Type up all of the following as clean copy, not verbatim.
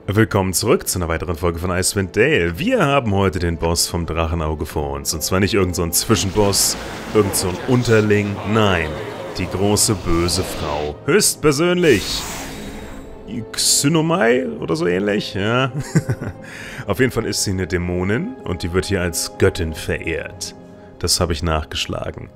Willkommen zurück zu einer weiteren Folge von Icewind Dale. Wir haben heute den Boss vom Drachenauge vor uns. Und zwar nicht irgend so ein Zwischenboss, irgend so ein Unterling. Nein, die große böse Frau. Höchstpersönlich. Xynomai oder so ähnlich, ja. Auf jeden Fall ist sie eine Dämonin und die wird hier als Göttin verehrt. Das habe ich nachgeschlagen.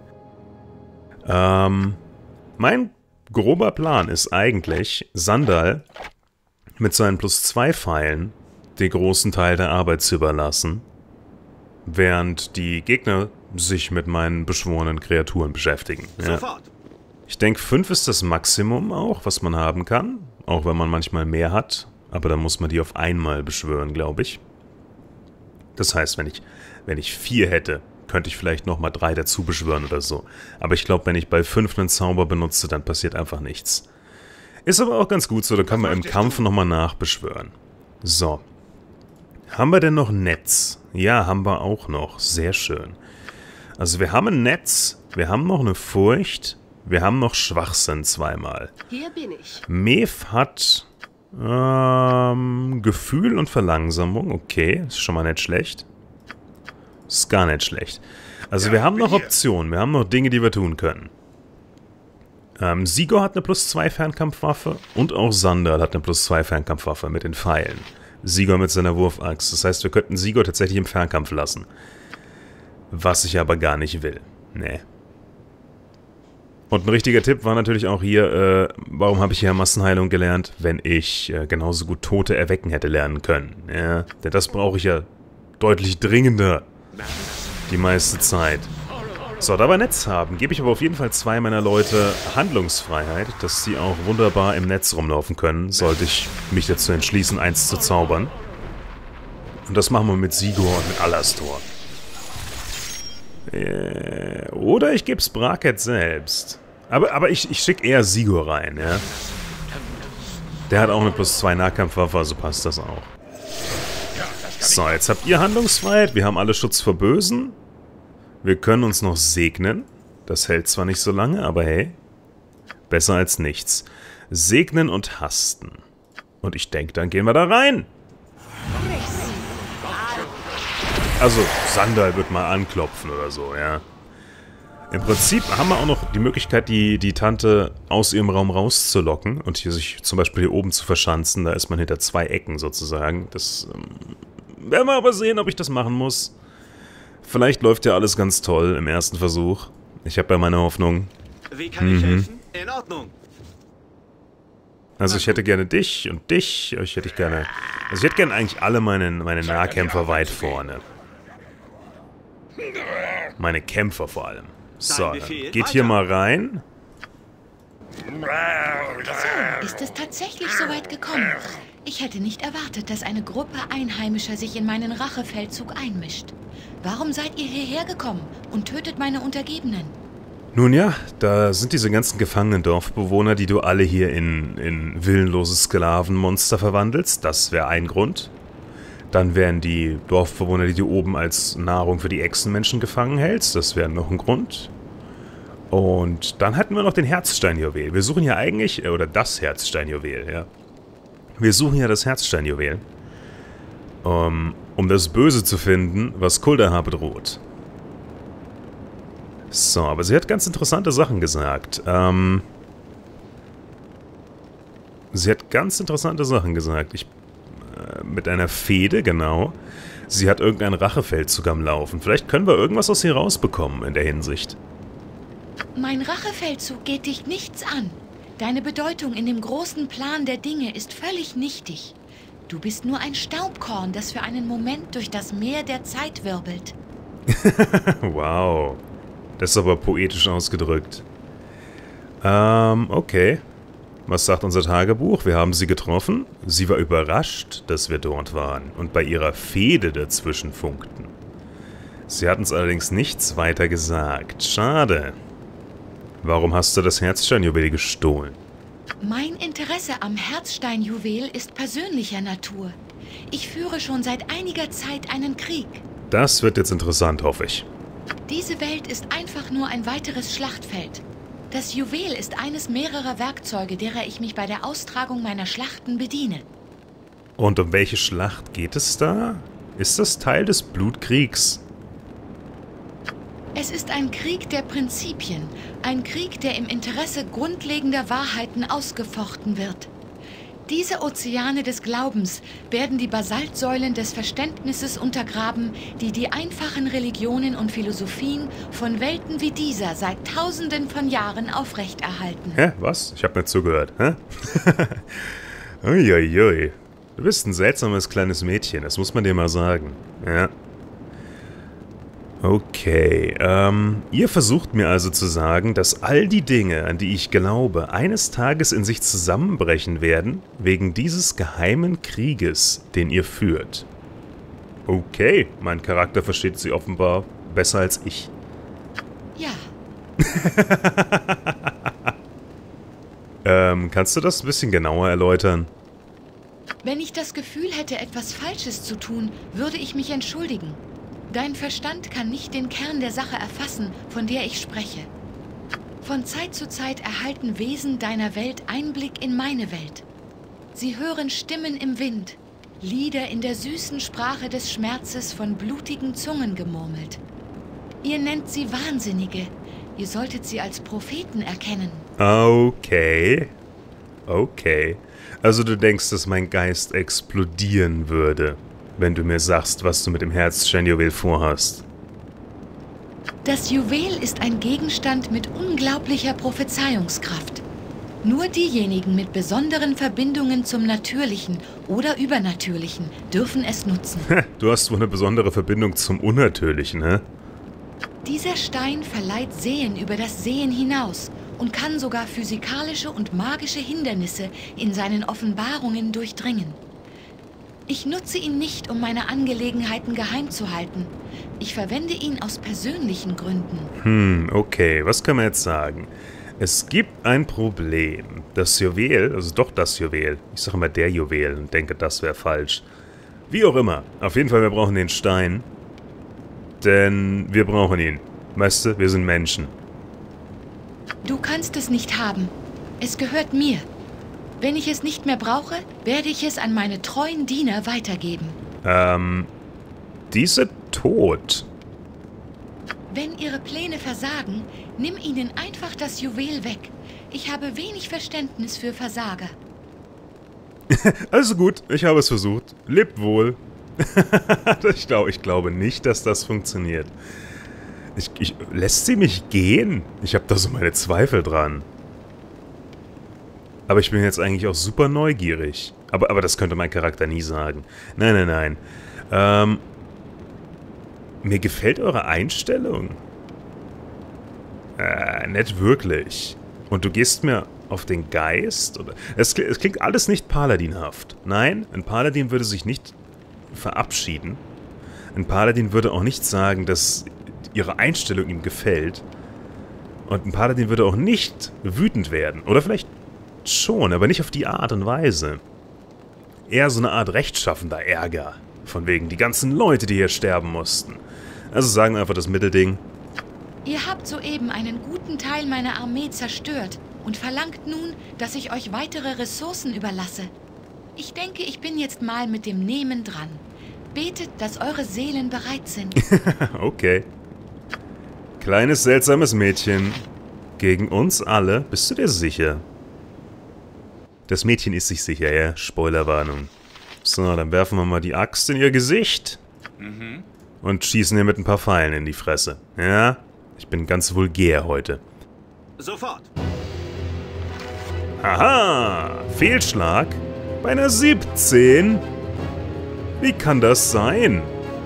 Mein grober Plan ist eigentlich, Sandal mit seinen +2 Pfeilen den großen Teil der Arbeit zu überlassen, während die Gegner sich mit meinen beschworenen Kreaturen beschäftigen. Ja. Ich denke, 5 ist das Maximum auch, was man haben kann, auch wenn man manchmal mehr hat, aber dann muss man die auf einmal beschwören, glaube ich. Das heißt, wenn ich 4 hätte, könnte ich vielleicht nochmal 3 dazu beschwören oder so. Aber ich glaube, wenn ich bei 5 einen Zauber benutze, dann passiert einfach nichts. Ist aber auch ganz gut so, da kann man im Kampf nochmal nachbeschwören. So. Haben wir denn noch Netz? Ja, haben wir auch noch. Sehr schön. Also wir haben ein Netz, wir haben noch eine Furcht, wir haben noch Schwachsinn zweimal. Hier bin ich. Mev hat Gefühl und Verlangsamung. Okay, ist schon mal nicht schlecht. Ist gar nicht schlecht. Also wir haben noch Optionen, wir haben noch Dinge, die wir tun können. Sigor hat eine +2 Fernkampfwaffe und auch Sandal hat eine +2 Fernkampfwaffe mit den Pfeilen. Sigor mit seiner Wurfaxt. Das heißt, wir könnten Sigor tatsächlich im Fernkampf lassen. Was ich aber gar nicht will. Nee. Und ein richtiger Tipp war natürlich auch hier, warum habe ich hier Massenheilung gelernt, wenn ich genauso gut Tote erwecken hätte lernen können. Ja, denn das brauche ich ja deutlich dringender die meiste Zeit. So, da wir Netz haben, gebe ich aber auf jeden Fall 2 meiner Leute Handlungsfreiheit, dass sie auch wunderbar im Netz rumlaufen können, sollte ich mich dazu entschließen, eins zu zaubern. Und das machen wir mit Sigor und mit Alastor. Oder ich gebe es Braket selbst. Aber ich schicke eher Sigor rein, ja. Der hat auch eine +2 Nahkampfwaffe, also passt das auch. So, jetzt habt ihr Handlungsfreiheit, wir haben alle Schutz vor Bösen. Wir können uns noch segnen. Das hält zwar nicht so lange, aber hey, besser als nichts. Segnen und hasten. Und ich denke, dann gehen wir da rein. Also, Sandal wird mal anklopfen oder so, ja. Im Prinzip haben wir auch noch die Möglichkeit, die Tante aus ihrem Raum rauszulocken und hier sich zum Beispiel hier oben zu verschanzen. Da ist man hinter 2 Ecken sozusagen. Das werden wir aber sehen, ob ich das machen muss. Vielleicht läuft ja alles ganz toll im ersten Versuch. Ich habe ja meine Hoffnung. Wie kann ich helfen? In Ordnung. Also ich hätte gerne dich und dich. Ich hätte gerne... Also ich hätte gerne eigentlich alle meine Nahkämpfer weit vorne. Meine Kämpfer vor allem. So, dann geht hier mal rein. So, ist es tatsächlich so weit gekommen? Ich hätte nicht erwartet, dass eine Gruppe Einheimischer sich in meinen Rachefeldzug einmischt. Warum seid ihr hierher gekommen und tötet meine Untergebenen? Nun ja, da sind diese ganzen gefangenen Dorfbewohner, die du alle hier in willenlose Sklavenmonster verwandelst. Das wäre ein Grund. Dann wären die Dorfbewohner, die du oben als Nahrung für die Echsenmenschen gefangen hältst. Das wäre noch ein Grund. Und dann hatten wir noch den Herzsteinjuwel. Wir suchen ja eigentlich, oder das Herzsteinjuwel, ja. Wir suchen ja das Herzsteinjuwel, um das Böse zu finden, was Kuldahar bedroht. So, aber sie hat ganz interessante Sachen gesagt. Mit einer Fehde, genau. Sie hat irgendeinen Rachefeldzug am Laufen. Vielleicht können wir irgendwas aus ihr rausbekommen in der Hinsicht. Mein Rachefeldzug geht dich nichts an. Deine Bedeutung in dem großen Plan der Dinge ist völlig nichtig. Du bist nur ein Staubkorn, das für einen Moment durch das Meer der Zeit wirbelt. Wow. Das ist aber poetisch ausgedrückt. Okay. Was sagt unser Tagebuch? Wir haben sie getroffen. Sie war überrascht, dass wir dort waren und bei ihrer Fehde dazwischen funkten. Sie hat uns allerdings nichts weiter gesagt. Schade. Warum hast du das Herzsteinjuwel gestohlen? Mein Interesse am Herzsteinjuwel ist persönlicher Natur. Ich führe schon seit einiger Zeit einen Krieg. Das wird jetzt interessant, hoffe ich. Diese Welt ist einfach nur ein weiteres Schlachtfeld. Das Juwel ist eines mehrerer Werkzeuge, derer ich mich bei der Austragung meiner Schlachten bediene. Und um welche Schlacht geht es da? Ist das Teil des Blutkriegs? Es ist ein Krieg der Prinzipien, ein Krieg, der im Interesse grundlegender Wahrheiten ausgefochten wird. Diese Ozeane des Glaubens werden die Basaltsäulen des Verständnisses untergraben, die die einfachen Religionen und Philosophien von Welten wie dieser seit Tausenden von Jahren aufrechterhalten. Hä? Was? Ich hab nicht zugehört. Hä? Uiuiui. Du bist ein seltsames kleines Mädchen, das muss man dir mal sagen. Ja. Okay, ihr versucht mir also zu sagen, dass all die Dinge, an die ich glaube, eines Tages in sich zusammenbrechen werden, wegen dieses geheimen Krieges, den ihr führt. Okay, mein Charakter versteht sie offenbar besser als ich. Ja. Kannst du das ein bisschen genauer erläutern? Wenn ich das Gefühl hätte, etwas Falsches zu tun, würde ich mich entschuldigen. Dein Verstand kann nicht den Kern der Sache erfassen, von der ich spreche. Von Zeit zu Zeit erhalten Wesen deiner Welt Einblick in meine Welt. Sie hören Stimmen im Wind, Lieder in der süßen Sprache des Schmerzes von blutigen Zungen gemurmelt. Ihr nennt sie Wahnsinnige. Ihr solltet sie als Propheten erkennen. Okay. Okay. Also du denkst, dass mein Geist explodieren würde, wenn du mir sagst, was du mit dem Herzsteinjuwel vorhast. Das Juwel ist ein Gegenstand mit unglaublicher Prophezeiungskraft. Nur diejenigen mit besonderen Verbindungen zum Natürlichen oder Übernatürlichen dürfen es nutzen. Du hast wohl eine besondere Verbindung zum Unnatürlichen, hä? Dieser Stein verleiht Sehen über das Sehen hinaus und kann sogar physikalische und magische Hindernisse in seinen Offenbarungen durchdringen. Ich nutze ihn nicht, um meine Angelegenheiten geheim zu halten. Ich verwende ihn aus persönlichen Gründen. Okay, was kann man jetzt sagen? Es gibt ein Problem. Das Juwel, also doch das Juwel. Ich sage immer der Juwel und denke, das wäre falsch. Wie auch immer. Auf jeden Fall, wir brauchen den Stein. Denn wir brauchen ihn. Weißt du, wir sind Menschen. Du kannst es nicht haben. Es gehört mir. Wenn ich es nicht mehr brauche, werde ich es an meine treuen Diener weitergeben. Diese tot. Wenn ihre Pläne versagen, nimm ihnen einfach das Juwel weg. Ich habe wenig Verständnis für Versager. Also gut, ich habe es versucht. Lebt wohl. Ich glaube nicht, dass das funktioniert. Lässt sie mich gehen? Ich habe da so meine Zweifel dran. Aber ich bin jetzt eigentlich auch super neugierig. Aber das könnte mein Charakter nie sagen. Nein. Mir gefällt eure Einstellung. Nicht wirklich. Und du gehst mir auf den Geist? Oder? Es klingt alles nicht paladinhaft. Nein, ein Paladin würde sich nicht verabschieden. Ein Paladin würde auch nicht sagen, dass ihre Einstellung ihm gefällt. Und ein Paladin würde auch nicht wütend werden. Oder vielleicht schon, aber nicht auf die Art und Weise. Eher so eine Art rechtschaffender Ärger. Von wegen die ganzen Leute, die hier sterben mussten. Also sagen wir einfach das Mittelding. Ihr habt soeben einen guten Teil meiner Armee zerstört und verlangt nun, dass ich euch weitere Ressourcen überlasse. Ich denke, ich bin jetzt mal mit dem Nehmen dran. Betet, dass eure Seelen bereit sind. Okay. Kleines, seltsames Mädchen. Gegen uns alle, bist du dir sicher? Das Mädchen ist sich sicher, ja? Spoilerwarnung. So, dann werfen wir mal die Axt in ihr Gesicht. Und schießen ihr mit ein paar Pfeilen in die Fresse. Ja? Ich bin ganz vulgär heute. Sofort. Haha! Fehlschlag? Bei einer 17? Wie kann das sein?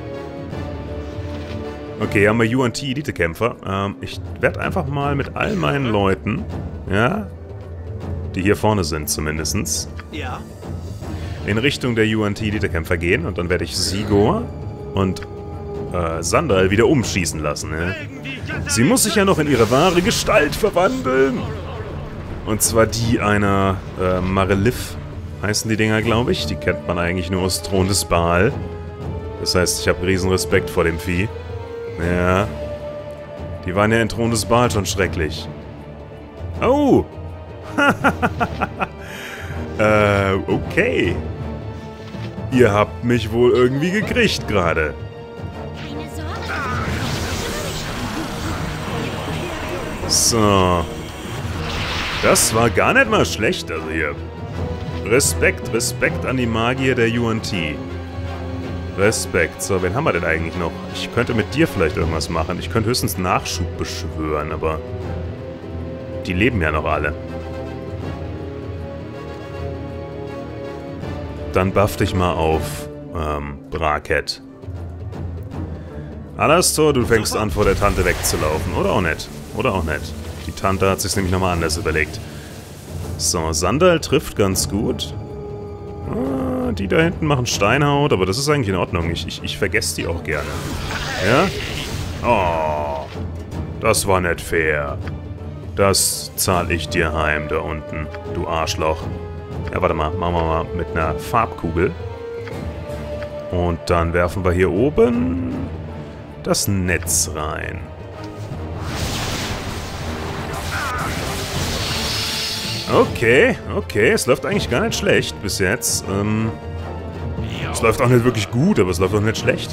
Okay, hier haben wir UNT-Elite-Kämpfer. Ich werde einfach mal mit all meinen Leuten, ja, die hier vorne sind zumindest, Ja. in Richtung der UNT-Elite-Kämpfer gehen. Und dann werde ich Sigor und Sandal wieder umschießen lassen. Ja? Sie muss sich ja noch in ihre wahre Gestalt verwandeln. Und zwar die einer Marelith heißen die Dinger, glaube ich. Die kennt man eigentlich nur aus Thron des Baal. Das heißt, ich habe riesen Respekt vor dem Vieh. Ja. Die waren ja in Thron des Baal schon schrecklich. Oh! Okay. Ihr habt mich wohl irgendwie gekriegt gerade. Keine Sorge. So. Das war gar nicht mal schlecht, also hier. Respekt an die Magier der UNT. Respekt. So, wen haben wir denn eigentlich noch? Ich könnte mit dir vielleicht irgendwas machen. Ich könnte höchstens Nachschub beschwören, aber... Die leben ja noch alle. Dann buff dich mal auf, Braket. Alastor, du fängst an, vor der Tante wegzulaufen. Oder auch nicht. Oder auch nicht. Die Tante hat sich nämlich nochmal anders überlegt. So, Sandal trifft ganz gut. Ah, die da hinten machen Steinhaut, aber das ist eigentlich in Ordnung. Ich vergesse die auch gerne. Ja? Oh, das war nicht fair. Das zahle ich dir heim, da unten, du Arschloch. Ja, warte mal, machen wir mal mit einer Farbkugel. Und dann werfen wir hier oben das Netz rein. Okay, es läuft eigentlich gar nicht schlecht bis jetzt. Es läuft auch nicht wirklich gut, aber es läuft auch nicht schlecht.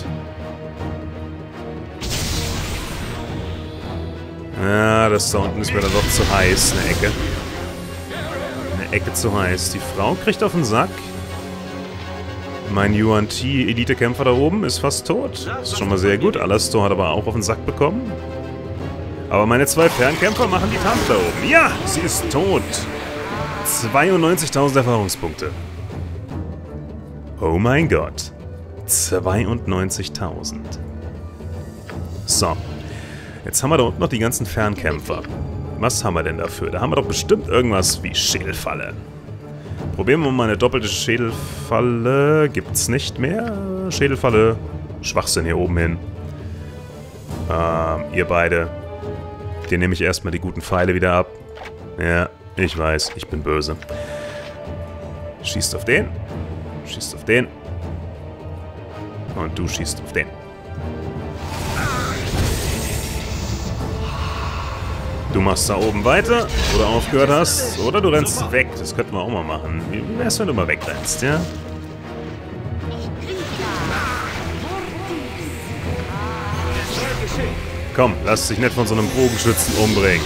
Ja, das da unten ist mir dann doch zu heiß, eine Ecke. Eine Ecke zu heiß. Die Frau kriegt auf den Sack. Mein UNT-Elite-Kämpfer da oben ist fast tot. Das ist schon mal sehr gut. Alastor hat aber auch auf den Sack bekommen. Aber meine 2 Fernkämpfer machen die Tante da oben. Ja, sie ist tot. 92.000 Erfahrungspunkte. Oh mein Gott. 92.000. So. Jetzt haben wir da unten noch die ganzen Fernkämpfer. Was haben wir denn dafür? Da haben wir doch bestimmt irgendwas wie Schädelfalle. Probieren wir mal eine doppelte Schädelfalle. Gibt's nicht mehr. Schädelfalle. Schwachsinn hier oben hin. Ihr beide. Den nehme ich erstmal die guten Pfeile wieder ab. Ja, ich weiß, ich bin böse. Schießt auf den. Schießt auf den. Und du schießt auf den. Du machst da oben weiter, wo du aufgehört hast. Oder du rennst weg. Das könnten wir auch mal machen. Wie wär's, wenn du mal wegrennst, ja? Komm, lass dich nicht von so einem Bogenschützen umbringen.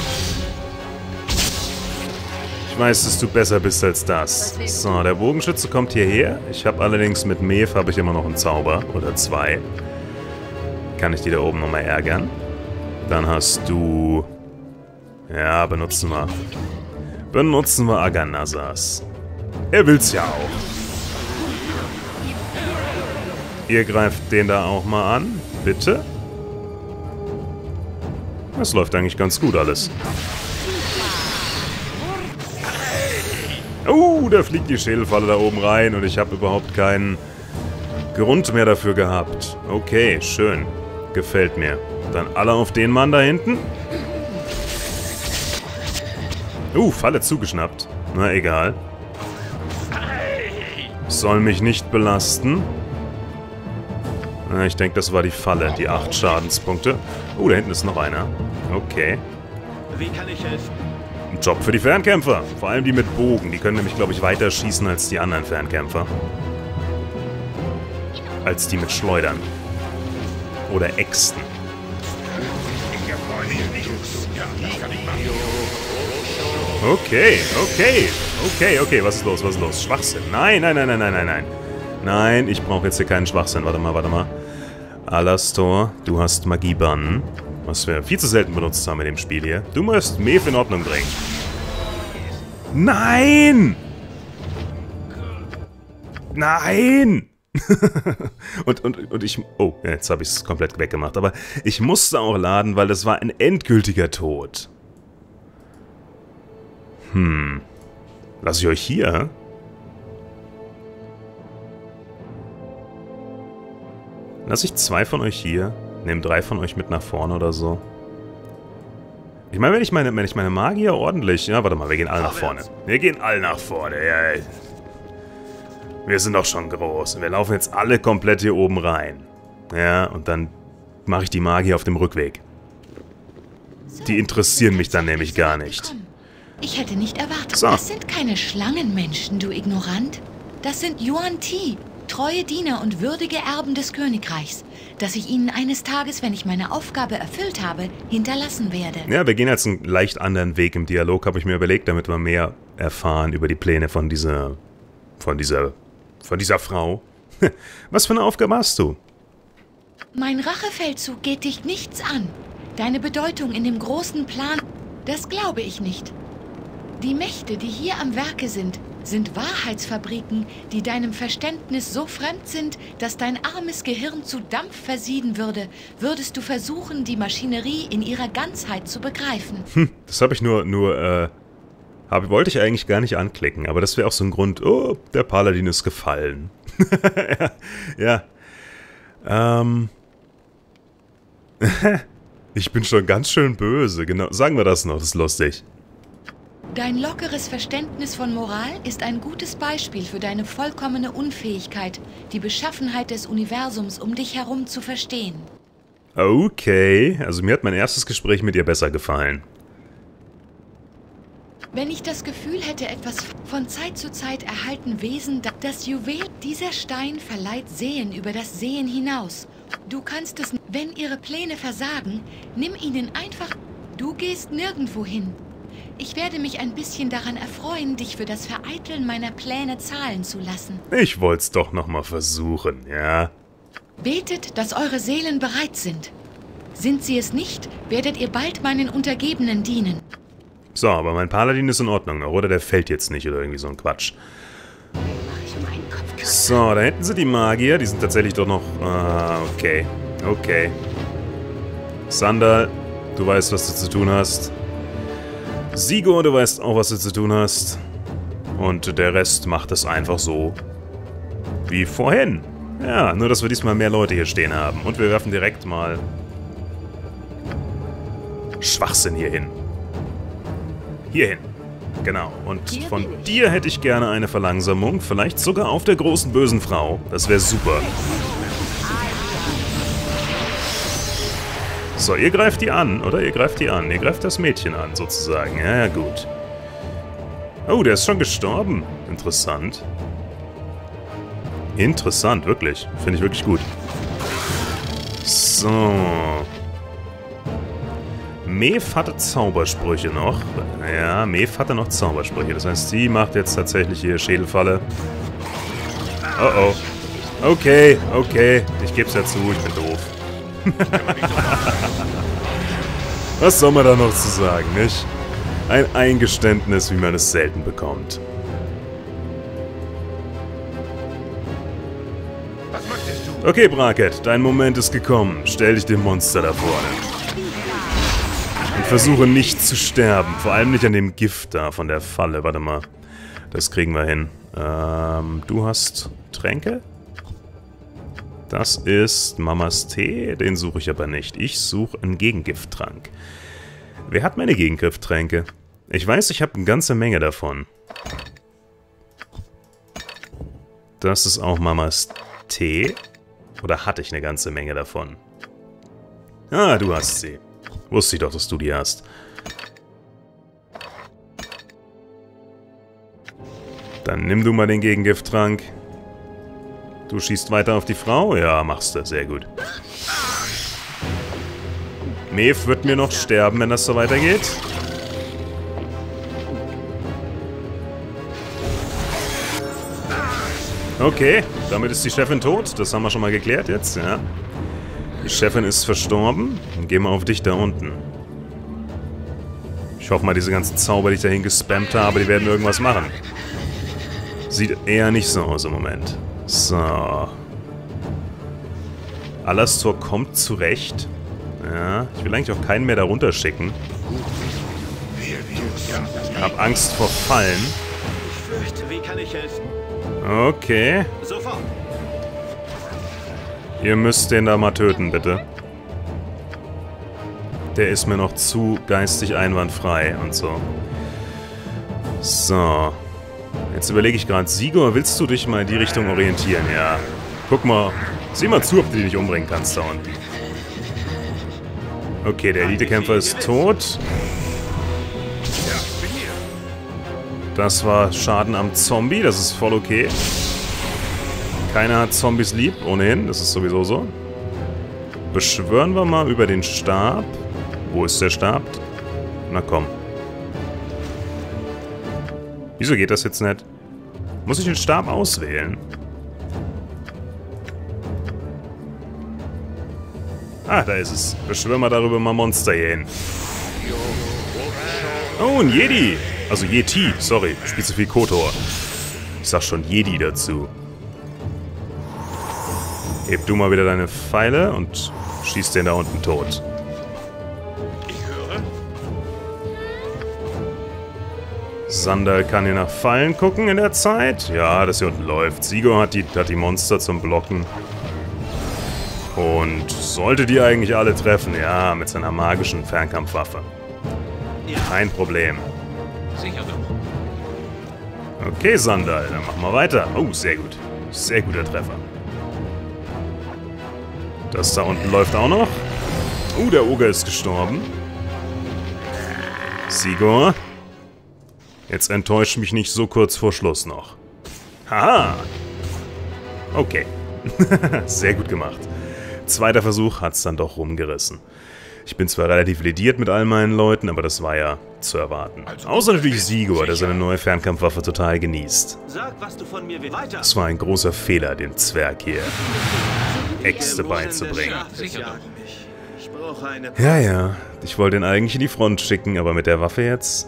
Ich weiß, dass du besser bist als das. So, der Bogenschütze kommt hierher. Ich habe allerdings mit Mev habe ich immer noch einen Zauber. Oder 2. Kann ich die da oben nochmal ärgern? Dann hast du... Ja, benutzen wir. Benutzen wir Aganazas. Er will's ja auch. Ihr greift den da auch mal an. Bitte. Das läuft eigentlich ganz gut alles. Da fliegt die Schädelfalle da oben rein und ich habe überhaupt keinen Grund mehr dafür gehabt. Okay, schön. Gefällt mir. Dann alle auf den Mann da hinten. Falle zugeschnappt. Na, egal. Soll mich nicht belasten. Na, ich denke, das war die Falle. Die 8 Schadenspunkte. Da hinten ist noch einer. Okay. Wie kann ich helfen? Ein Job für die Fernkämpfer. Vor allem die mit Bogen. Die können nämlich, glaube ich, weiter schießen als die anderen Fernkämpfer. Als die mit Schleudern. Oder Äxten. Okay. Was ist los? Schwachsinn. Nein. Nein, ich brauche jetzt hier keinen Schwachsinn. Warte mal. Alastor, du hast Magiebannen. Was wir viel zu selten benutzt haben in dem Spiel hier. Du musst Mev in Ordnung bringen. Nein! und ich... Oh, jetzt habe ich es komplett weggemacht. Aber ich musste auch laden, weil das war ein endgültiger Tod. Lasse ich euch hier? Lasse ich 2 von euch hier? Nehme 3 von euch mit nach vorne oder so? Ich meine, wenn ich meine Magier ordentlich... Ja, warte mal, wir gehen alle nach vorne. Ja. Wir sind doch schon groß. Und wir laufen jetzt alle komplett hier oben rein. Ja, und dann mache ich die Magier auf dem Rückweg. Die interessieren mich dann nämlich gar nicht. Ich hätte nicht erwartet. So. Das sind keine Schlangenmenschen, du Ignorant. Das sind Yuan-Ti. treue Diener und würdige Erben des Königreichs, das ich ihnen eines Tages, wenn ich meine Aufgabe erfüllt habe, hinterlassen werde. Ja, wir gehen jetzt einen leicht anderen Weg im Dialog, habe ich mir überlegt, damit wir mehr erfahren über die Pläne von dieser Frau. Was für eine Aufgabe hast du? Mein Rachefeldzug geht dich nichts an. Deine Bedeutung in dem großen Plan, das glaube ich nicht. Die Mächte, die hier am Werke sind Wahrheitsfabriken, die deinem Verständnis so fremd sind, dass dein armes Gehirn zu Dampf versieden würde, würdest du versuchen, die Maschinerie in ihrer Ganzheit zu begreifen. Das habe ich wollte ich eigentlich gar nicht anklicken, aber das wäre auch so ein Grund, oh, der Paladin ist gefallen. Ja. Ich bin schon ganz schön böse, genau. Sagen wir das noch, das ist lustig. Dein lockeres Verständnis von Moral ist ein gutes Beispiel für deine vollkommene Unfähigkeit, die Beschaffenheit des Universums um dich herum zu verstehen. Okay, also mir hat mein erstes Gespräch mit ihr besser gefallen. Wenn ich das Gefühl hätte, etwas von Zeit zu Zeit erhalten Wesen, das Juwel, dieser Stein verleiht Sehen über das Sehen hinaus. Du kannst es, wenn ihre Pläne versagen, nimm ihnen einfach. Du gehst nirgendwo hin. Ich werde mich ein bisschen daran erfreuen, dich für das Vereiteln meiner Pläne zahlen zu lassen. Ich wollte es doch nochmal versuchen, ja? Betet, dass eure Seelen bereit sind. Sind sie es nicht, werdet ihr bald meinen Untergebenen dienen. So, aber mein Paladin ist in Ordnung noch, oder? Der fällt jetzt nicht oder irgendwie so ein Quatsch. So, da hinten sind die Magier. Die sind tatsächlich doch noch... okay. Okay. Sandal, du weißt, was du zu tun hast. Sigurd, du weißt auch, was du zu tun hast. Und der Rest macht es einfach so wie vorhin. Ja, nur dass wir diesmal mehr Leute hier stehen haben. Und wir werfen direkt mal Schwachsinn hier hin. Hier hin. Genau. Und von dir hätte ich gerne eine Verlangsamung. Vielleicht sogar auf der großen bösen Frau. Das wäre super. So, ihr greift die an, oder? Ihr greift die an. Ihr greift das Mädchen an, sozusagen. Ja, gut. Oh, der ist schon gestorben. Interessant. Interessant, wirklich. Finde ich wirklich gut. So. Maeve hatte Zaubersprüche noch. Ja, Maeve hatte noch Zaubersprüche. Das heißt, sie macht jetzt tatsächlich hier Schädelfalle. Oh oh. Okay, okay. Ich geb's ja zu, ich bin doof. Was soll man da noch zu sagen, nicht? Ein Eingeständnis, wie man es selten bekommt. Was möchtest du? Okay, Braket, dein Moment ist gekommen. Stell dich dem Monster da vorne. Und versuche nicht zu sterben. Vor allem nicht an dem Gift da von der Falle. Warte mal. Das kriegen wir hin. Du hast Tränke? Das ist Mamas Tee. Den suche ich aber nicht. Ich suche einen Gegengifttrank. Wer hat meine Gegengiftttränke? Ich weiß, ich habe eine ganze Menge davon. Das ist auch Mamas Tee. Oder hatte ich eine ganze Menge davon? Ah, du hast sie. Wusste ich doch, dass du die hast. Dann nimm du mal den Gegengifttrank. Du schießt weiter auf die Frau? Ja, machst du. Sehr gut. Maeve wird mir noch sterben, wenn das so weitergeht. Okay, damit ist die Chefin tot. Das haben wir schon mal geklärt jetzt, ja. Die Chefin ist verstorben. Dann gehen wir auf dich da unten. Ich hoffe mal, diese ganzen Zauber, die ich dahin gespammt habe, die werden irgendwas machen. Sieht eher nicht so aus im Moment. So. Alastor kommt zurecht. Ja, ich will eigentlich auch keinen mehr darunter schicken. Ich hab Angst vor Fallen. Ich fürchte, wie kann ich helfen? Okay. Sofort. Ihr müsst den da mal töten, bitte. Der ist mir noch zu geistig einwandfrei und so. So. Jetzt überlege ich gerade, Sigurd, willst du dich mal in die Richtung orientieren? Ja. Guck mal. Sieh mal zu, ob du die nicht umbringen kannst da unten. Okay, der Elitekämpfer ist tot. Das war Schaden am Zombie, das ist voll okay. Keiner hat Zombies lieb, ohnehin, das ist sowieso so. Beschwören wir mal über den Stab. Wo ist der Stab? Na komm. Wieso geht das jetzt nicht? Muss ich den Stab auswählen? Ah, da ist es. Beschwören wir darüber mal Monster hier hin. Oh, ein Jedi. Also Yeti, sorry. Spiel zu viel KOTOR. Ich sag schon Jedi dazu. Heb du mal wieder deine Pfeile und schieß den da unten tot. Ich höre. Sandal kann hier nach Fallen gucken in der Zeit. Ja, das hier unten läuft. Sigor hat die Monster zum Blocken. Und sollte die eigentlich alle treffen? Ja, mit seiner magischen Fernkampfwaffe. Kein Problem. Sicher doch. Okay, Sandal, dann machen wir weiter. Oh, sehr gut. Sehr guter Treffer. Das da unten läuft auch noch. Der Oger ist gestorben. Sigor. Jetzt enttäuscht mich nicht so kurz vor Schluss noch. Haha. Okay. Sehr gut gemacht. Zweiter Versuch hat's dann doch rumgerissen. Ich bin zwar relativ lediert mit all meinen Leuten, aber das war ja zu erwarten. Außer natürlich Sigor, der seine neue Fernkampfwaffe total genießt. Sag, was du von mir willst. Weiter. Es war ein großer Fehler, dem Zwerg hier Äxte beizubringen. Sicher doch. Ich brauche eine... Ja, ich wollte ihn eigentlich in die Front schicken, aber mit der Waffe jetzt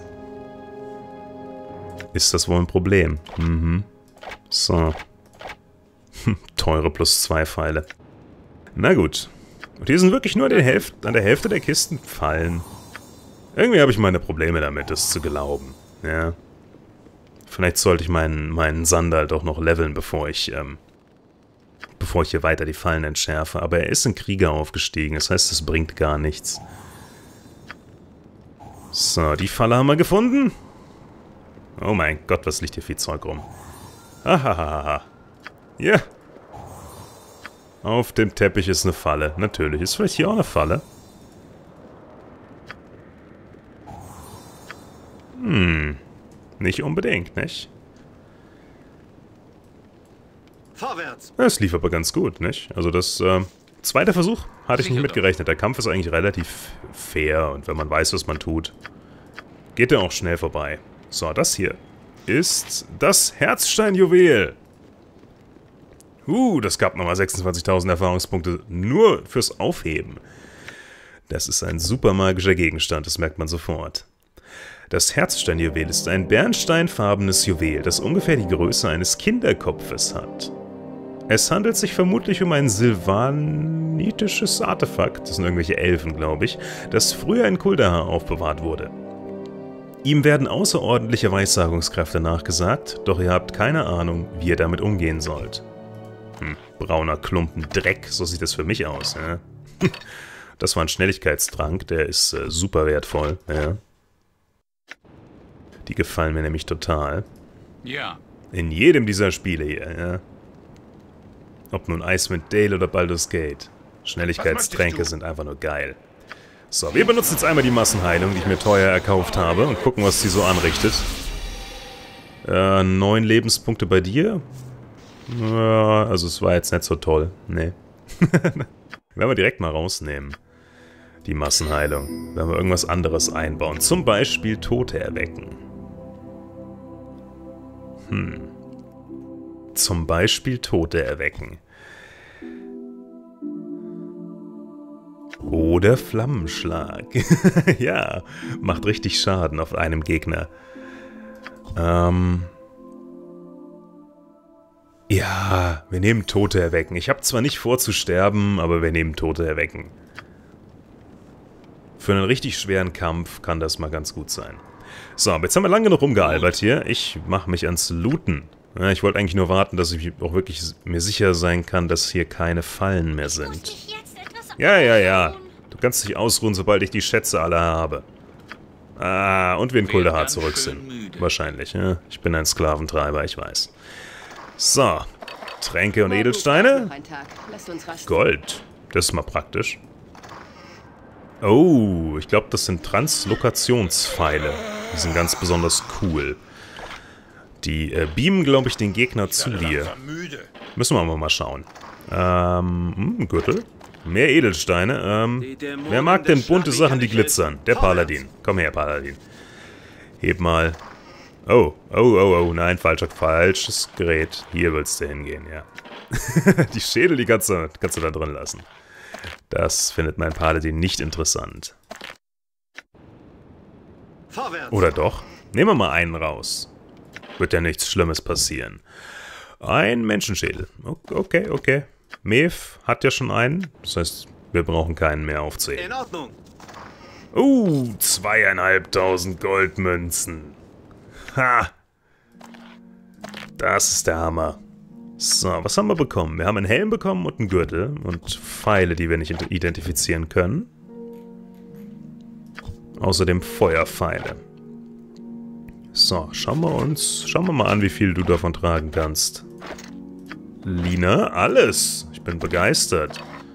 ist das wohl ein Problem. So. Teure +2 Pfeile. Na gut. Und hier sind wirklich nur an der Hälfte der Kisten Fallen. Irgendwie habe ich meine Probleme damit, das zu glauben. Ja. Vielleicht sollte ich meinen Sandal doch noch leveln, bevor ich hier weiter die Fallen entschärfe. Aber er ist in Krieger aufgestiegen, das heißt, es bringt gar nichts. So, die Falle haben wir gefunden. Oh mein Gott, was liegt hier viel Zeug rum. Hahaha. Ja. Auf dem Teppich ist eine Falle. Natürlich. Ist vielleicht hier auch eine Falle? Nicht unbedingt, nicht? Vorwärts. Es lief aber ganz gut, nicht? Also das, zweiter Versuch hatte ich nicht mitgerechnet. Der Kampf ist eigentlich relativ fair und wenn man weiß, was man tut, geht er auch schnell vorbei. So, das hier ist das Herzsteinjuwel. Das gab nochmal 26.000 Erfahrungspunkte nur fürs Aufheben. Das ist ein super magischer Gegenstand, das merkt man sofort. Das Herzsteinjuwel ist ein bernsteinfarbenes Juwel, das ungefähr die Größe eines Kinderkopfes hat. Es handelt sich vermutlich um ein silvanitisches Artefakt, das sind irgendwelche Elfen, glaube ich, das früher in Kuldahar aufbewahrt wurde. Ihm werden außerordentliche Weissagungskräfte nachgesagt, doch ihr habt keine Ahnung, wie ihr damit umgehen sollt. Brauner Klumpen Dreck, so sieht das für mich aus. Ja? Das war ein Schnelligkeitstrank, der ist super wertvoll. Ja? Die gefallen mir nämlich total. Ja. In jedem dieser Spiele hier. Ja? Ob nun Icewind Dale oder Baldur's Gate. Schnelligkeitstränke sind einfach nur geil. So, wir benutzen jetzt einmal die Massenheilung, die ich mir teuer erkauft habe und gucken, was sie so anrichtet. 9 Lebenspunkte bei dir. Ja, also es war jetzt nicht so toll. Nee. Werden wir direkt mal rausnehmen. Die Massenheilung. Werden wir irgendwas anderes einbauen. Zum Beispiel Tote erwecken. Zum Beispiel Tote erwecken. Oder Flammenschlag. Ja, macht richtig Schaden auf einem Gegner. Ja, wir nehmen Tote erwecken. Ich habe zwar nicht vor zu sterben, aber wir nehmen Tote erwecken. Für einen richtig schweren Kampf kann das mal ganz gut sein. So, jetzt haben wir lange genug rumgealbert hier. Ich mache mich ans Looten. Ja, ich wollte eigentlich nur warten, dass ich auch wirklich mir sicher sein kann, dass hier keine Fallen mehr sind. Ja. Du kannst dich ausruhen, sobald ich die Schätze alle habe. Und wir in Kuldahar zurück sind. Wahrscheinlich, ja. Ich bin ein Sklaventreiber, ich weiß. So, Tränke und Edelsteine. Gold. Das ist mal praktisch. Oh, ich glaube, das sind Translokationspfeile. Die sind ganz besonders cool. Die beamen, glaube ich, den Gegner zu dir. Müssen wir aber mal schauen. Gürtel. Mehr Edelsteine. Wer mag denn bunte Sachen, die glitzern? Der Paladin. Komm her, Paladin. Heb mal. Oh, nein, falsches Gerät. Hier willst du hingehen, ja. Die Schädel, die kannst du da drin lassen. Das findet mein Paladin nicht interessant. Vorwärts. Oder doch? Nehmen wir mal einen raus. Wird ja nichts Schlimmes passieren. Ein Menschenschädel. Okay. Mev hat ja schon einen. Das heißt, wir brauchen keinen mehr aufzählen. In Ordnung. 2.500 Goldmünzen. Ha! Das ist der Hammer. So, was haben wir bekommen? Wir haben einen Helm bekommen und einen Gürtel. Und Pfeile, die wir nicht identifizieren können. Außerdem Feuerpfeile. So, schauen wir mal an, wie viel du davon tragen kannst. Lina, alles. Ich bin begeistert.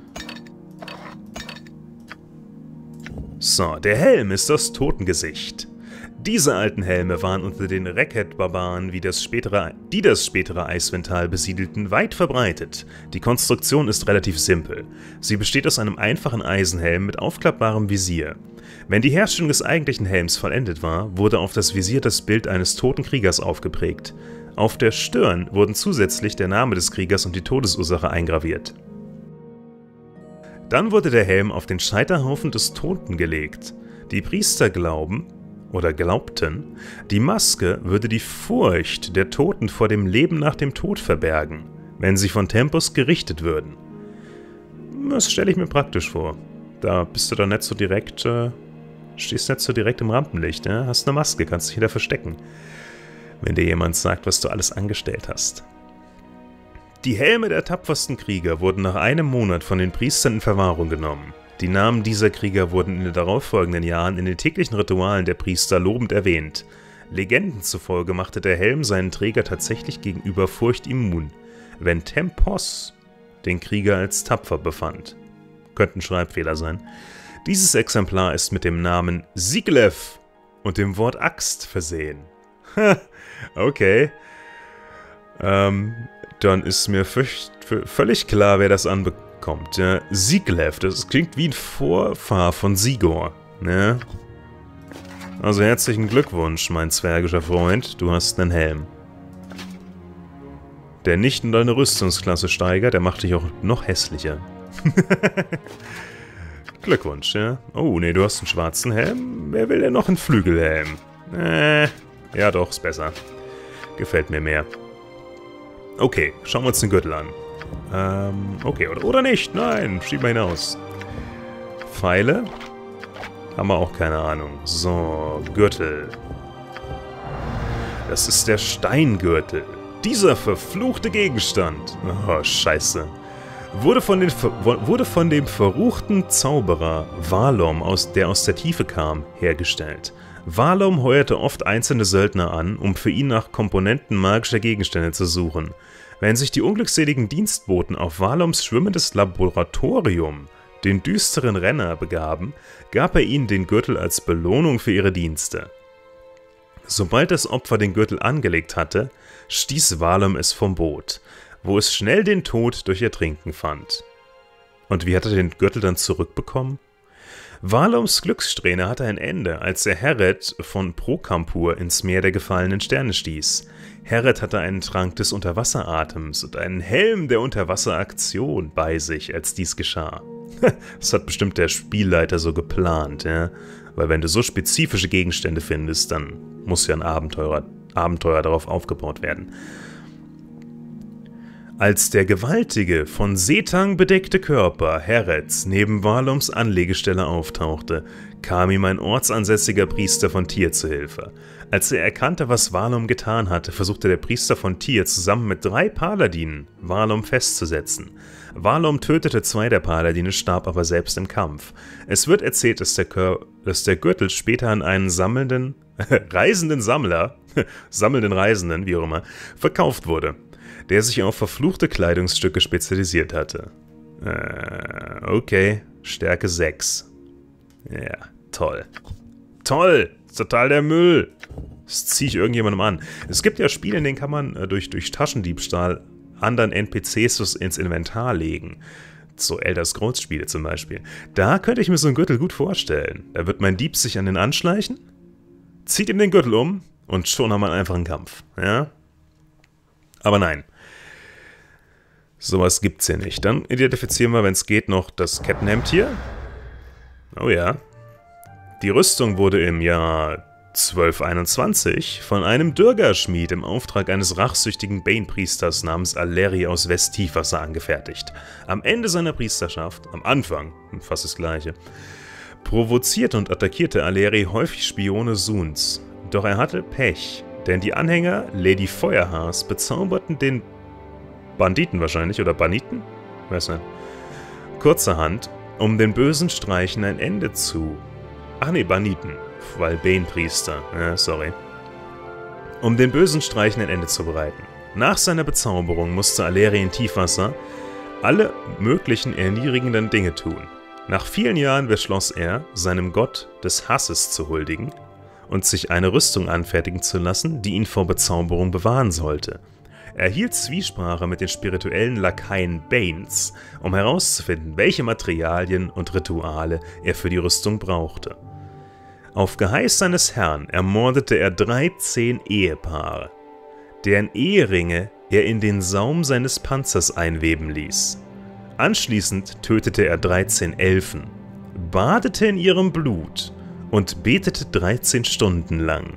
So, der Helm ist das Totengesicht. Diese alten Helme waren unter den Rekhet-Barbaren, die das spätere Icewind Tal besiedelten, weit verbreitet. Die Konstruktion ist relativ simpel. Sie besteht aus einem einfachen Eisenhelm mit aufklappbarem Visier. Wenn die Herstellung des eigentlichen Helms vollendet war, wurde auf das Visier das Bild eines toten Kriegers aufgeprägt. Auf der Stirn wurden zusätzlich der Name des Kriegers und die Todesursache eingraviert. Dann wurde der Helm auf den Scheiterhaufen des Toten gelegt. Die Priester glaubten, die Maske würde die Furcht der Toten vor dem Leben nach dem Tod verbergen, wenn sie von Tempus gerichtet würden. Das stelle ich mir praktisch vor. Da bist du dann nicht so direkt, stehst nicht so direkt im Rampenlicht, ja? Hast eine Maske, kannst dich wieder verstecken, wenn dir jemand sagt, was du alles angestellt hast. Die Helme der tapfersten Krieger wurden nach einem Monat von den Priestern in Verwahrung genommen. Die Namen dieser Krieger wurden in den darauffolgenden Jahren in den täglichen Ritualen der Priester lobend erwähnt. Legenden zufolge machte der Helm seinen Träger tatsächlich gegenüber Furcht immun, wenn Tempos den Krieger als tapfer befand. Könnte ein Schreibfehler sein. Dieses Exemplar ist mit dem Namen Siglev und dem Wort Axt versehen. Okay. Dann ist mir völlig klar, wer das anbekommt. Ja, Siglev, das klingt wie ein Vorfahr von Sigor. Ne? Also herzlichen Glückwunsch, mein zwergischer Freund, du hast einen Helm. Der nicht nur deine Rüstungsklasse steigert, der macht dich auch noch hässlicher. Glückwunsch, ja. Oh, nee, du hast einen schwarzen Helm. Wer will denn noch einen Flügelhelm? Ja doch, ist besser. Gefällt mir mehr. Okay, schauen wir uns den Gürtel an. Okay, oder nicht. Nein, schieben wir hinaus. Pfeile? Haben wir auch keine Ahnung. So, Gürtel. Das ist der Steingürtel. Dieser verfluchte Gegenstand. Oh, scheiße. Wurde von dem verruchten Zauberer Valom, der aus der Tiefe kam, hergestellt. Valom heuerte oft einzelne Söldner an, um für ihn nach Komponenten magischer Gegenstände zu suchen. Wenn sich die unglückseligen Dienstboten auf Valoms schwimmendes Laboratorium, den düsteren Renner, begaben, gab er ihnen den Gürtel als Belohnung für ihre Dienste. Sobald das Opfer den Gürtel angelegt hatte, stieß Valom es vom Boot, wo es schnell den Tod durch Ertrinken fand. Und wie hat er den Gürtel dann zurückbekommen? Valoms Glückssträhne hatte ein Ende, er Herred von Prokampur ins Meer der gefallenen Sterne stieß. Herred hatte einen Trank des Unterwasseratems und einen Helm der Unterwasseraktion bei sich, als dies geschah. Das hat bestimmt der Spielleiter so geplant, ja? Weil wenn du so spezifische Gegenstände findest, dann muss ja ein Abenteuer darauf aufgebaut werden. Als der gewaltige, von Seetang bedeckte Körper Herreds neben Valoms Anlegestelle auftauchte, kam ihm ein ortsansässiger Priester von Tyr zu Hilfe. Als er erkannte, was Valom getan hatte, versuchte der Priester von Tyr zusammen mit 3 Paladinen Valom festzusetzen. Valom tötete 2 der Paladine, starb aber selbst im Kampf. Es wird erzählt, dass der Gürtel später an einen sammelnden Reisenden, wie auch immer, verkauft wurde, der sich auf verfluchte Kleidungsstücke spezialisiert hatte. Okay, Stärke 6. Ja, toll. Toll! Ist total der Müll! Das ziehe ich irgendjemandem an. Es gibt ja Spiele, in denen kann man durch Taschendiebstahl anderen NPCs ins Inventar legen. So Elder Scrolls Spiele zum Beispiel. Da könnte ich mir so einen Gürtel gut vorstellen. Da wird mein Dieb sich an den anschleichen, zieht ihm den Gürtel um und schon haben wir einfach einen Kampf. Ja? Aber nein. Sowas gibt's hier nicht. Dann identifizieren wir, wenn es geht, noch das Kettenhemd hier. Oh ja. Die Rüstung wurde im Jahr 1221 von einem Dürgerschmied im Auftrag eines rachsüchtigen Bane-Priesters namens Aleri aus Westtiefwasser angefertigt. Am Ende seiner Priesterschaft, am Anfang, fast das gleiche, provozierte und attackierte Aleri häufig Spione Suns. Doch er hatte Pech, denn die Anhänger Lady Feuerhaars bezauberten den Banditen wahrscheinlich, oder Baniten? Weiß nicht. Kurzerhand, um den bösen Streichen ein Ende zu... Ach nee, Baniten. Weil Bane-Priester. Sorry. Um den bösen Streichen ein Ende zu bereiten. Nach seiner Bezauberung musste Aleri in Tiefwasser alle möglichen erniedrigenden Dinge tun. Nach vielen Jahren beschloss er, seinem Gott des Hasses zu huldigen und sich eine Rüstung anfertigen zu lassen, die ihn vor Bezauberung bewahren sollte. Er hielt Zwiesprache mit den spirituellen Lakaien Banes, um herauszufinden, welche Materialien und Rituale er für die Rüstung brauchte. Auf Geheiß seines Herrn ermordete er 13 Ehepaare, deren Eheringe er in den Saum seines Panzers einweben ließ. Anschließend tötete er 13 Elfen, badete in ihrem Blut und betete 13 Stunden lang.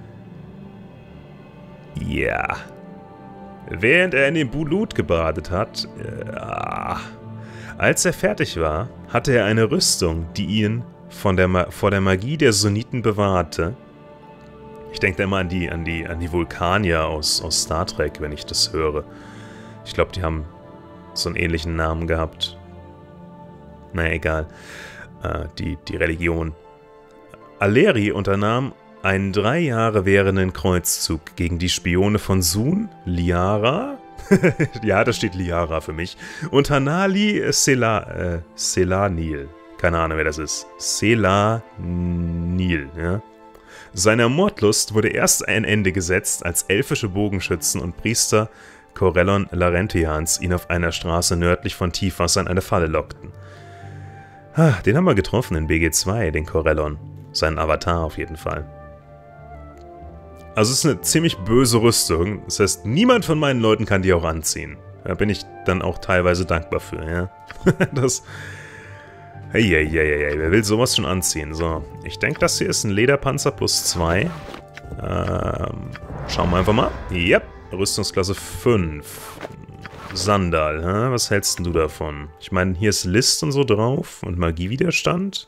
Ja. Während er in dem Blut gebadet hat, als er fertig war, hatte er eine Rüstung, die ihn vor der Magie der Sunniten bewahrte. Ich denke da immer an die Vulkanier aus Star Trek, wenn ich das höre. Ich glaube, die haben so einen ähnlichen Namen gehabt. Naja, egal. Die Religion. Aleri unternahm einen 3 Jahre währenden Kreuzzug gegen die Spione von Sun, Liara, ja, da steht Liara für mich, und Hanali Selanil. Keine Ahnung, wer das ist. Selanil, ja. Seiner Mordlust wurde erst ein Ende gesetzt, als elfische Bogenschützen und Priester Corellon Larentians ihn auf einer Straße nördlich von Tiefwasser in eine Falle lockten. Den haben wir getroffen in BG2, den Corellon. Seinen Avatar auf jeden Fall. Also es ist eine ziemlich böse Rüstung. Das heißt, niemand von meinen Leuten kann die auch anziehen. Da bin ich dann auch teilweise dankbar für, ja. Das... Hey, wer will sowas schon anziehen? So, ich denke, das hier ist ein Lederpanzer plus 2. Schauen wir einfach mal. Yep, Rüstungsklasse 5. Sandal, hä? Was hältst du davon? Ich meine, hier ist List und so drauf und Magiewiderstand.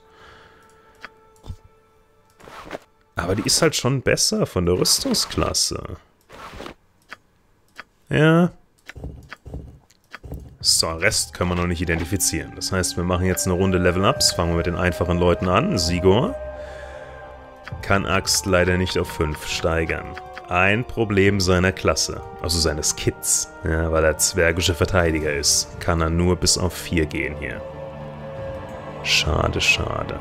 Aber die ist halt schon besser von der Rüstungsklasse. Ja. So, Rest können wir noch nicht identifizieren. Das heißt, wir machen jetzt eine Runde Level-Ups. Fangen wir mit den einfachen Leuten an. Sigor kann Axt leider nicht auf 5 steigern. Ein Problem seiner Klasse, also seines Kits, ja, weil er zwergischer Verteidiger ist, kann er nur bis auf 4 gehen hier. Schade, schade.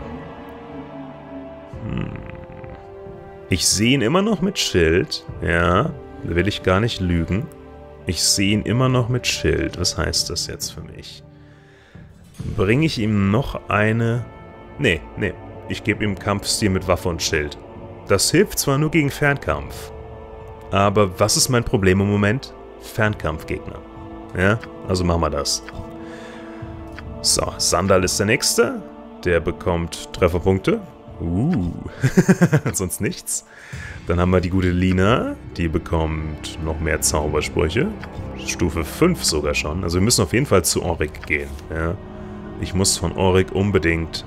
Ich sehe ihn immer noch mit Schild, ja, da will ich gar nicht lügen. Ich sehe ihn immer noch mit Schild. Was heißt das jetzt für mich? Bringe ich ihm noch eine... Nee. Ich gebe ihm Kampfstil mit Waffe und Schild. Das hilft zwar nur gegen Fernkampf, aber was ist mein Problem im Moment? Fernkampfgegner. Ja, also machen wir das. So, Sandal ist der Nächste. Der bekommt Trefferpunkte. Sonst nichts. Dann haben wir die gute Lina. Die bekommt noch mehr Zaubersprüche. Stufe 5 sogar schon. Also wir müssen auf jeden Fall zu Orik gehen. Ja. Ich muss von Orik unbedingt...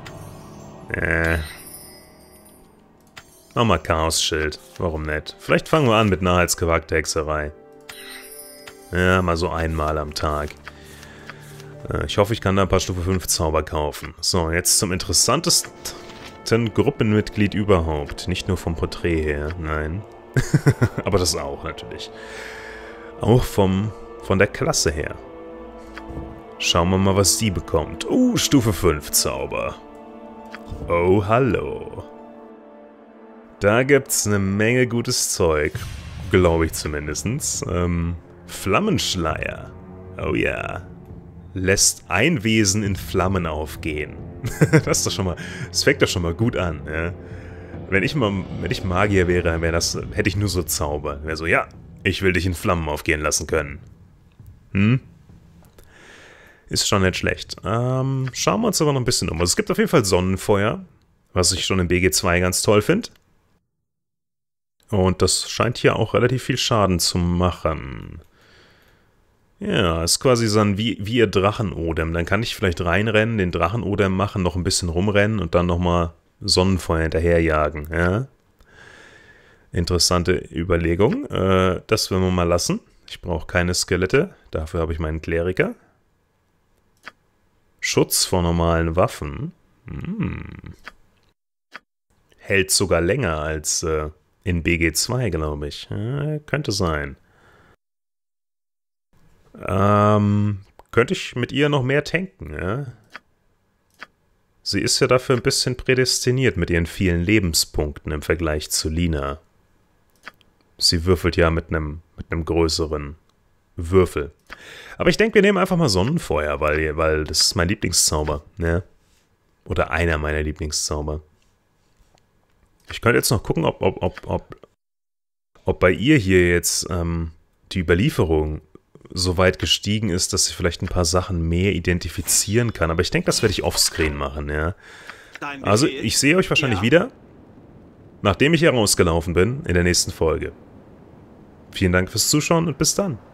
Nochmal Chaos-Schild. Warum nicht? Vielleicht fangen wir an mit Naheitscharakterhexerei. Ja, mal so einmal am Tag. Ich hoffe, ich kann da ein paar Stufe 5 Zauber kaufen. So, jetzt zum interessantesten Gruppenmitglied überhaupt. Nicht nur vom Porträt her, nein. Aber das auch natürlich. Auch von der Klasse her. Schauen wir mal, was sie bekommt. Stufe 5 Zauber. Oh, hallo. Da gibt's eine Menge gutes Zeug. Glaube ich zumindest. Flammenschleier. Oh ja. Lässt ein Wesen in Flammen aufgehen. Das ist doch schon mal. Das fängt doch schon mal gut an, ja. Wenn ich Magier wäre, hätte ich nur so Zauber. Wäre so, ja, ich will dich in Flammen aufgehen lassen können. Ist schon nicht schlecht. Schauen wir uns aber noch ein bisschen um. Also es gibt auf jeden Fall Sonnenfeuer, was ich schon in BG2 ganz toll finde. Und das scheint hier auch relativ viel Schaden zu machen. Ja, ist quasi so ein wie ihr Drachenodem. Dann kann ich vielleicht reinrennen, den Drachenodem machen, noch ein bisschen rumrennen und dann nochmal Sonnenfeuer hinterherjagen. Ja? Interessante Überlegung. Das werden wir mal lassen. Ich brauche keine Skelette. Dafür habe ich meinen Kleriker. Schutz vor normalen Waffen. Hält sogar länger als in BG2, glaube ich. Könnte sein. Könnte ich mit ihr noch mehr tanken, ja? Sie ist ja dafür ein bisschen prädestiniert mit ihren vielen Lebenspunkten im Vergleich zu Lina. Sie würfelt ja mit einem größeren Würfel. Aber ich denke, wir nehmen einfach mal Sonnenfeuer, weil das ist mein Lieblingszauber, ne? Oder einer meiner Lieblingszauber. Ich könnte jetzt noch gucken, ob bei ihr hier jetzt die Überlieferung so weit gestiegen ist, dass sie vielleicht ein paar Sachen mehr identifizieren kann. Aber ich denke, das werde ich offscreen machen, ja. Also, ich sehe euch wahrscheinlich wieder, nachdem ich hier rausgelaufen bin, in der nächsten Folge. Vielen Dank fürs Zuschauen und bis dann.